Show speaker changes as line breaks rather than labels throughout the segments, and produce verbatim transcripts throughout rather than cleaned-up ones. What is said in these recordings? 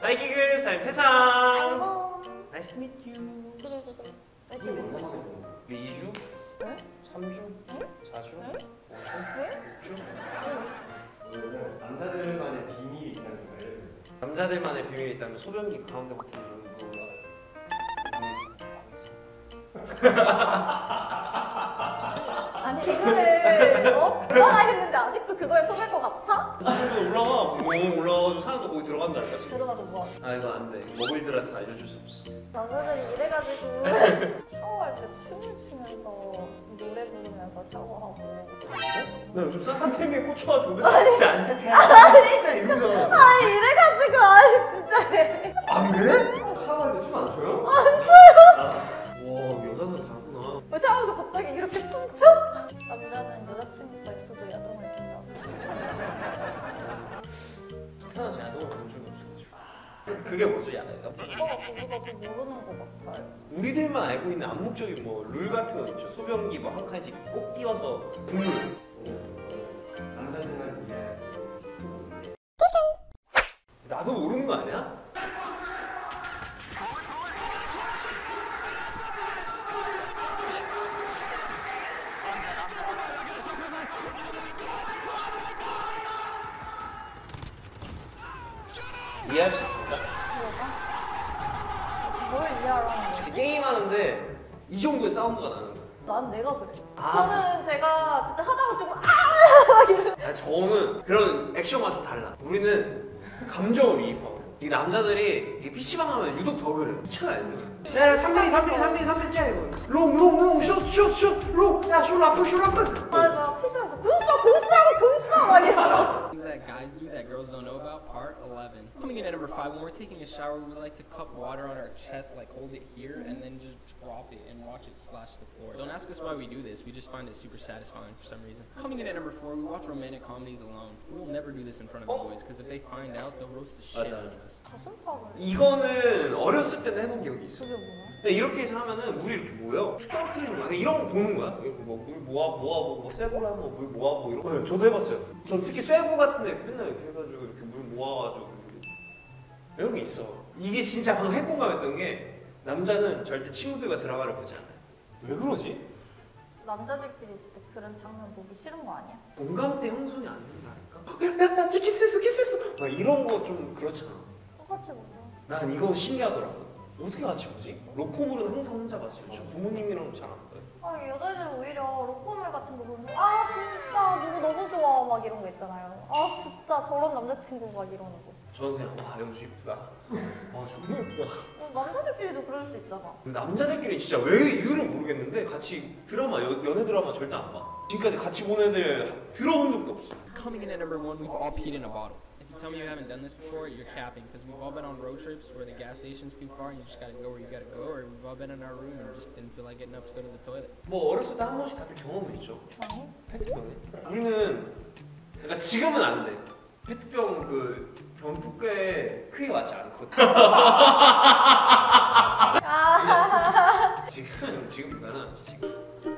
나이키글 사임 태상.
아이고.
Nice to meet you.
기기기기.
우리 이 주?
네?
삼 주?
응?
사 주?
응?
오 주?
네?
육 주?
남자들만의 비밀이 있다는 거예요.
남자들만의 비밀이 있다면 소변기 가운데 버튼 누르고
아니 기그를 어? 누가 했는데 아직도 그거에 속을 것 같아?
그 올라가 뭐 올라가서 사람도 거기 들어간다니까 지금.
들어가서 뭐?
아 이거 안 돼. 먹을들한테 알려줄 수 없어.
남자들이 이래가지고 샤워할 때 춤을 추면서 노래 부르면서 샤워하고.
나 요즘 산타템에 꽂혀가지고 진짜 안 타템 이러잖아.
아니 이래가지고 아니 진짜 해.
안 그래?
샤워할 때 춤 안 춰요?
안 춰요.
와 여자는 다르구나.
뭐 샤워하면서 갑자기 이렇게 춤춰? 남자는 여자친구가 있어도 야동을 낀다.
태어나서 야동을 본 적이 없어가지고. 그게 뭐죠 야동?
오빠가 저보다 더 모르는 것 같아요.
우리들만 알고 있는 암묵적인 뭐 룰 같은 거 있죠. 소변기 뭐 한 칸씩 꼭 띄워서 국물.
남자들만 이해할 수 있는.
나도 모르는 거 아니야? 이해할 수 있습니까?
뭐가? 뭘 이해하라는 거지?
게임하는데 이 정도의 사운드가 나는 거야.
난 내가 그래.
아.
저는 제가 진짜 하다가 지금 아막 이런.
아, 저는 그런 액션과 좀 달라. 우리는 감정을 이입하고. 이 남자들이 피시방 하면 유독 더 그래. 미쳐 알죠? 야 삼 대 이, 삼 대 이, 삼 대 이, 삼 대 이 이거. 롱, 롱, 롱, 슛, 슛, 슛, 롱. 야, 슛 라프, 슛 라프.
아막 피시방에서 군수다 군수라고 군수다 막 이러고.
Things that guys do that girls don't know about, part eleven. Coming in at number five, when we're taking a shower, we like to cup water on our chest, like hold it here, and then just drop it and watch it splash the floor. Don't ask us why we do this, we just find it super satisfying for some reason. Coming in at number four, we watch romantic comedies alone. We will never do this in front of the boys, because if they find out, they'll roast the shit out of us.
가슴팍을.
이거는 어렸을 때는 해본 기억이 있어.
그게 뭐야?
근데 이렇게 해서 하면은 물이 이렇게 모여. 축구하고 트리는 거야. 이런 거 보는 거야. 이렇게 뭐물 모아 모아보고 뭐 쇠고를 하면 물 모아보고 이런 거. 네, 저도 해봤어요. 전 특히 쇠고 같은데 이렇게 맨날 이렇게 해가지고 이렇게 물 모아가지고 이런 게 있어. 이게 진짜 방금 핵공감했던 게 남자는 절대 친구들과 드라마를 보지 않아요. 왜 그러지?
남자들끼리 있을 때 그런 장면 보기 싫은 거 아니야?
공감대 형성이 안 된다니까. 야야야 저 키스했어 키스했어. 막 이런 거 좀 그렇잖아.
똑같이 보자.
난 이거 신기하더라고. 어떻게 같이 보지? 로코물은 항상 혼자 봤어요. 저 부모님이랑 잘 안 봐요.
아 여자애들은 오히려 로코물 같은 거 보면 아 진짜 누구 너무 좋아 막 이런 거 있잖아요. 아 진짜 저런 남자친구 막 이러는 거.
저는 그냥 와 영수 이쁘다. 와 정말 이쁘다.
어, 남자들끼리도 그럴 수 있잖아.
남자들끼리 진짜 왜 이유를 모르겠는데 같이 드라마 여, 연애 드라마 절대 안 봐. 지금까지 같이 본 애들 들어본 적도 없어.
Coming in at number one, we've all peed in a bottle. If you tell me you haven't done this before, you're capping, because we've all been on road trips where the gas station's too far and you just gotta go where you gotta go, or we've all been in our room and just didn't feel like getting up to go to the toilet.
뭐 어렸을 때 한 번씩 다들 경험이 있죠.
아니?
페트병에. 우리는 그러니까 지금은 안 돼. 페트병 그 병뚜껑에 크기가 맞지 않거든.
아
지금 지금 불가능하지 지금.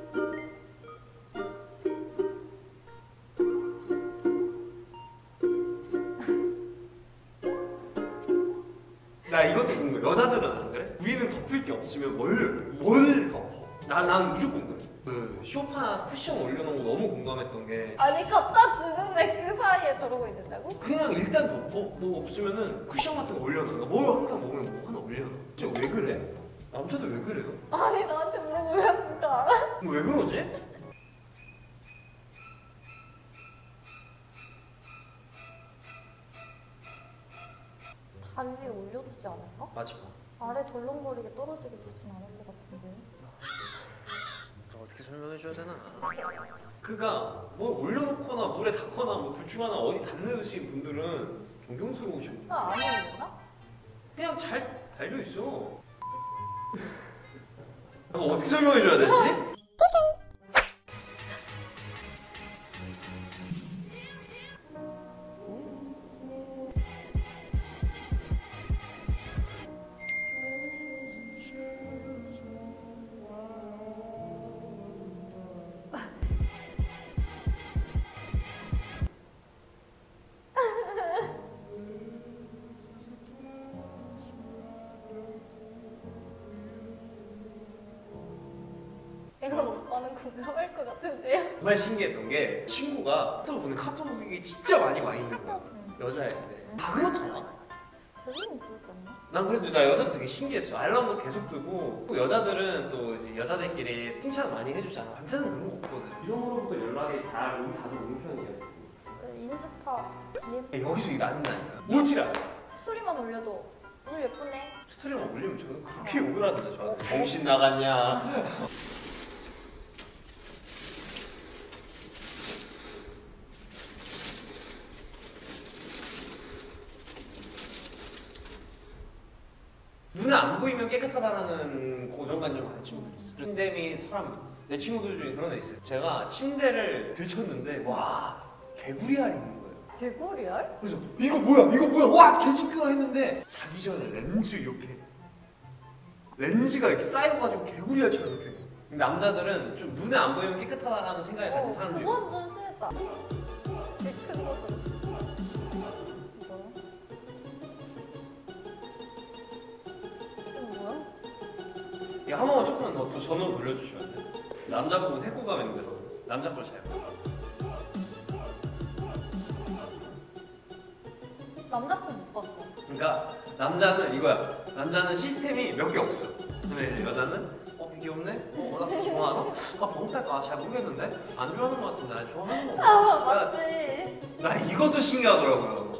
나 이것도 궁금해. 여자들은 안 그래? 우리는 덮을 게 없으면 뭘, 뭘 덮어? 나, 난 무조건 그래. 그 쇼파 쿠션 올려놓은 거 너무 공감했던 게
아니 갖다 주는데 그 사이에 저러고 있는다고?
그냥 일단 덮어. 뭐 없으면은 쿠션 같은 거 올려놓는 거. 뭘 항상 먹으면 뭐 하나 올려놔. 진짜 왜 그래? 남자들 왜 그래요?
아니 나한테 물어보면 누가 알아?
왜 그러지?
다리 위에 올려두지 않을까?
맞아.
아래 덜렁거리게 떨어지게 두진 않을 것 같은데.
어떻게 설명해줘야 되나? 그가 뭘 올려놓거나 물에 닿거나 뭐 둘 중 하나 어디 닿는 분들은 존경스러우시고
나 안 올려나?
그냥 잘 달려있어. 어떻게 설명해줘야 되지?
공감할 것 같은데요?
정말 신기했던 게 친구가 카톡을 보는 카톡이 진짜 많이 와 있는 거야.
카톡.
여자애인데 다 그렇더라.
저희는 그러지 않나?
난 그래도 나 여자도 되게 신기했어. 알람도 계속 뜨고 또 여자들은 또 이제 여자들끼리 칭찬 많이 해주잖아. 남자는 그런 거 없거든.
이성으로부터 연락이 다 오는 자주 오는 편이에요.
인스타 디엠
야, 여기서 이게 나는 나니까 오지라.
스토리만 올려도 오늘 예쁘네.
스토리만 올리면 저는 그렇게 욕을 하던데 저한테. 정신 나갔냐. 눈에 안 보이면 깨끗하다라는 고정관념 많은 친구들이 있어. 침대 및 사람, 내 친구들 중에 그런 애 있어요. 제가 침대를 들쳤는데 와 개구리 알이 있는 거예요.
개구리알?
그래서 이거 뭐야 이거 뭐야 와 개징그러 했는데 자기 전에 렌즈 이렇게 렌즈가 이렇게 쌓여가지고 개구리 알처럼 이렇게. 남자들은 좀 눈에 안 보이면 깨끗하다라는 생각을 가진
어,
사람들이
그건 좀 심했다. 큰 것으로. 이거? 이거 뭐야?
이거 한 번만 조금만 더, 더 전원 돌려주시면 안 돼요? 남자 부분 해코가 힘들어. 남자 걸 잘 봐.
남자 거못 봤어.
그러니까 남자는 이거야. 남자는 시스템이 몇 개 없어. 근데 이제 여자는 어 되게 귀엽네. 어, 나 되게 좋아하나? 아 번호 탈까? 잘 모르겠는데 안 좋아하는 것 같은데 나 좋아하는 거.
아
나,
맞지.
나 이것도 신기하더라고요.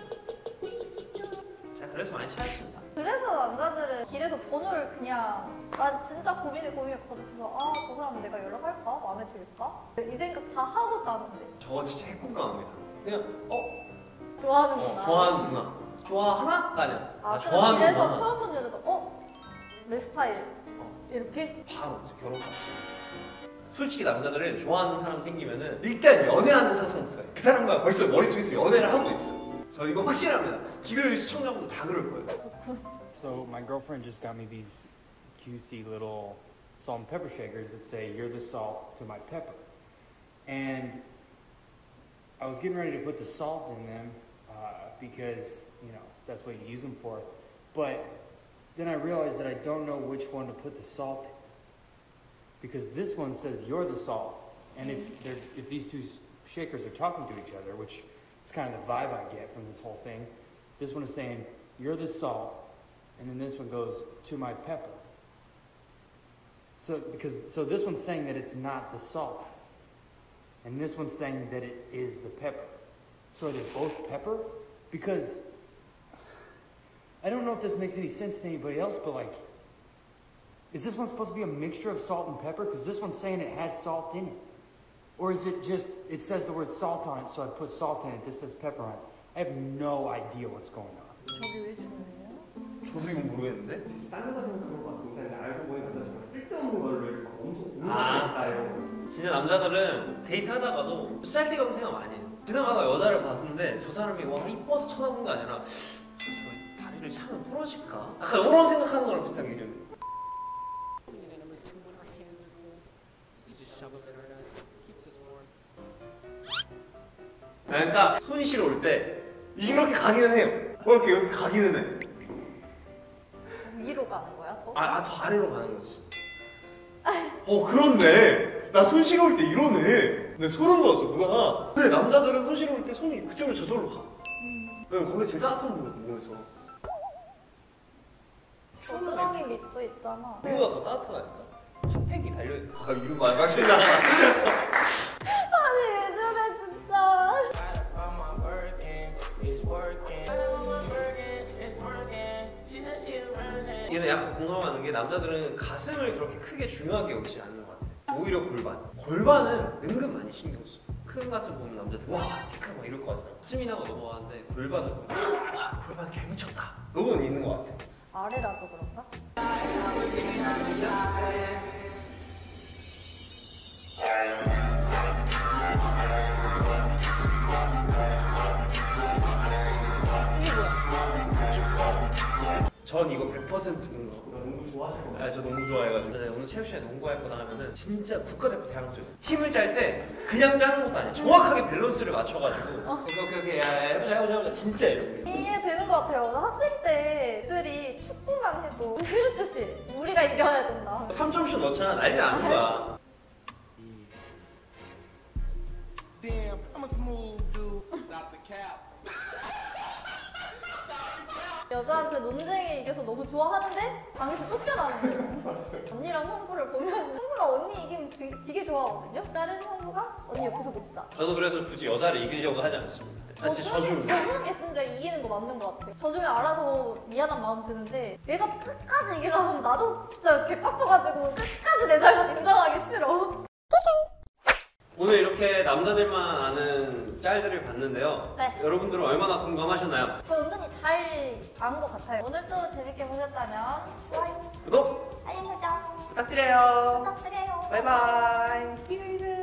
자 그래서 많이 찾았습니다.
그래서 남자들은 길에서 번호를 그냥 난 진짜 고민에 고민을 거듭해서 아 저 사람 내가 연락할까? 마음에 들까? 이 생각 다 하고 따는데
저 진짜 핵공감합니다. 그냥 어,
좋아하는구나.
어 좋아하는구나. 좋아하나? 아니야.
아,
아,
그럼
좋아하는구나.
길에서 처음 본 여자도 어? 내 스타일
어.
이렇게?
바로 결혼 갔어. 솔직히 남자들은 좋아하는 사람 생기면은 일단 연애하는 상상부터 해. 그 사람과 벌써 머릿속에서 연애를 하고 있어. 저 이거 확실합니다. 기별 시청자분들 다 그럴 거예요.
So my girlfriend just got me these cutesy little salt and pepper shakers that say "You're the salt to my pepper," and I was getting ready to put the salt in them uh, because you know that's what you use them for. But then I realized that I don't know which one to put the salt in because this one says "You're the salt," and if they're if these two shakers are talking to each other, which is kind of the vibe I get from this whole thing, this one is saying "You're the salt." And then this one goes to my pepper. So because so this one's saying that it's not the salt. And this one's saying that it is the pepper. So are they both pepper? Because I don't know if this makes any sense to anybody else, but like, is this one supposed to be a mixture of salt and pepper? Because this one's saying it has salt in it. Or is it just, it says the word salt on it, so I put salt in it, this says pepper on it. I have no idea what's going on.
저게 왜 중요해요?
저도 이건 모르겠는데.
딴 여자 생각하는 것 같은데 알고 보니 남자 정말 쓸데없는 걸로 이렇게 엄청
아.
고민하셨어요.
진짜 남자들은 데이트 하다가도 쓸데없는 생각 많이 해요. 지나가다 여자를 봤는데 저 사람이 와 이뻐서 쳐다본 게 아니라 저 다리를 차면 부러질까? 약간 이런 생각하는 거랑 비슷한 게 좀.
Coming in at number two, when our hands are cold, we just shove them in our nuts. Keeps us warm.
그러니까 손이 시려 올 때 이렇게 가기는 해요. 뭐 이렇게 여기 가기는 해.
위로 가는 거야 더?
아, 아, 더 아래로 가는 거지. 어, 그렇네. 나 손 시려울 때 이러네. 근데 소름 돋았어, 보다가. 근데 남자들은 손 시려울 때 손이 그쪽으로 저절로 가. 왜냐면 거기 제일 따뜻한 부분이거든, 그래서.
겨드랑이 밑도 있잖아.
그보다 더 따뜻하다니까. 핫팩이 달려. 아, 이런 말 마시나.
아니 왜 저래 진짜.
얘는 약간 공감하는 게 남자들은 가슴을 그렇게 크게 중요하게 여기지 않는 것 같아. 오히려 골반. 골반은 은근 많이 신경 써. 큰 가슴 보는 남자들 와 깨끗 막 이럴 거 같아. 스미나가 넘어가는데 골반을 보면 와 골반 개미쳤다. 이건 있는 것 같아.
아래라서 그런가? 이게 뭐야?
전 이거 백 퍼센트 그런 거.
너무 좋아하실 것
아, 저 농구 좋아해가지고 네, 오늘 체육 시간에 농구할 거다 하면은 진짜 국가대표 대항전이야. 팀을 짤 때 그냥 짜는 것도 아니야. 정확하게 밸런스를 맞춰가지고 오케이 오케이 오케이 야, 야, 해보자 해보자 해보자 진짜 이렇게.
이해되는 것 같아요. 학생 때들이 축구만 해도 이랬듯이 우리가 이겨야 된다.
삼 점슛 넣잖아 난리 나는 거야.
여자한테 논쟁에 이겨서 너무 좋아하는데 방에서 쫓겨나는 거예요. 언니랑 형부를 보면 형부가 언니 이기면 되- 되게 좋아하거든요. 다른 형부가 언니 옆에서 못 자.
저도 그래서 굳이 여자를 이기려고 하지 않습니다. 아, 진짜
져주는,
져주는
져주는 게 진짜 이기는 거 맞는 것 같아요. 져주면 알아서 미안한 마음 드는데 얘가 끝까지 이기려 하면 나도 진짜 개빡쳐가지고 끝까지 내 잘못 인정하기 싫어.
오늘 이렇게 남자들만 아는 짤들을 봤는데요.
네.
여러분들은 얼마나 공감하셨나요?
저 은근히 잘 안 것 같아요. 오늘도 재밌게 보셨다면 좋아요,
구독
알림 설정
부탁드려요.
부탁드려요.
바이바이.